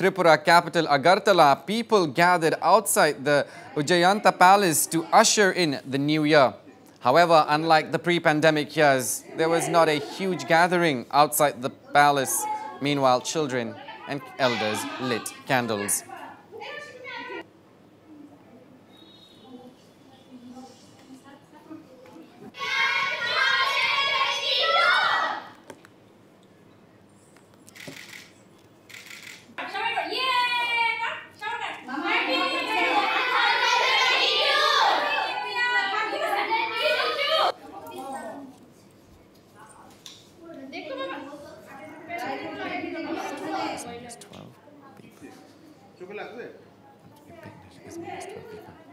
Tripura capital Agartala, people gathered outside the Ujjayanta Palace to usher in the new year. However, unlike the pre-pandemic years, there was not a huge gathering outside the palace. Meanwhile, children and elders lit candles. Minus 12 people.